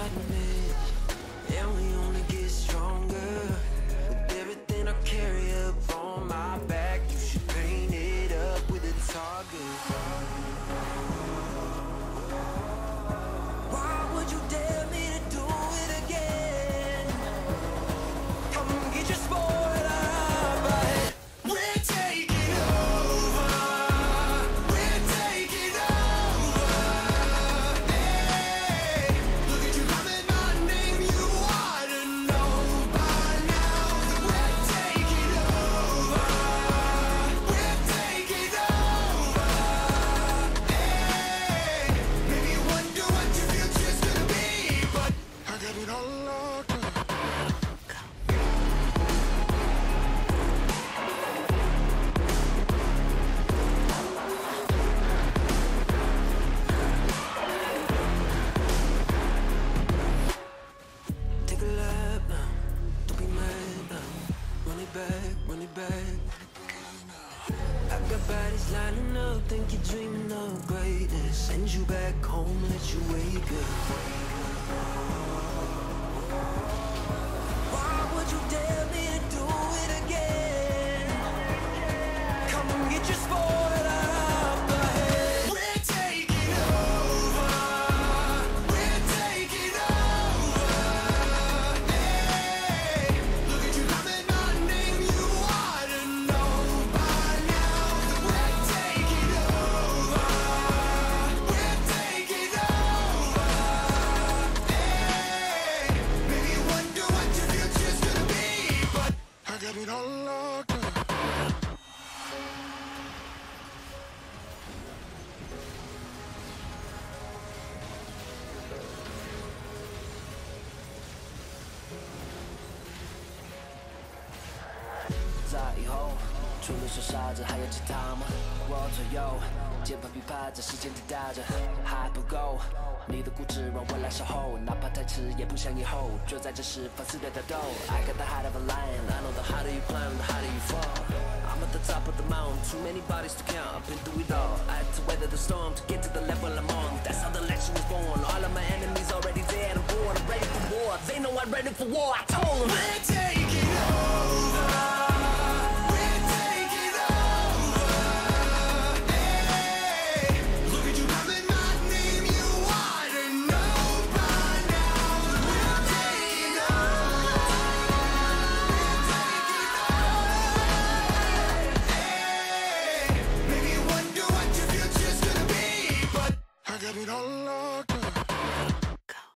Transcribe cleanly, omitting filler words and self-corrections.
admit, and we only get stronger with everything I carry up on my back. You should paint it up with a target. Why would you dare me to do it again? Come get your spoiler, but we're taking over. We're taking over. Hey, look at you loving my name. You ought to know by now that we're taking over. We're taking over. Hey, maybe you wonder what your future's gonna be, but I got it all locked up. Take a lap now, don't be mad now. Run it back, run it back. I got bodies lining up, think you're dreaming of greatness. Send you back home, let you wake up. Why would you dare me to do it again? Come and get your spoiler out the head. We're taking over. We're taking over. Hey, look at you loving my name. You ought to know by now that we're taking over. We're taking over. Hey, maybe you wonder what your future's gonna be, but I got it all locked up. 在以后，除了说傻子，还有其他吗？我左右，键盘琵琶在时间滴答着，还不够。你的固执让我来守候，哪怕太迟也不想以后。就在这时放肆的挑逗。I got the heart of a lion, I know the harder you climb, the harder you fall. I'm at the top of the mountain, too many bodies to count. I've been through it all. I had to weather the storm to get to the level I'm on. That's how the legend was born. All of my enemies already dead. I'm born, I'm ready for war. They know I'm ready for war. I told them.